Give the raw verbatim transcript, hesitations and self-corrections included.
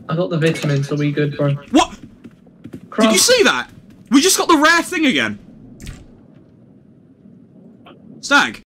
I got the vitamin, so we good, bro. What? Craft. Did you see that? We just got the rare thing again. Stag.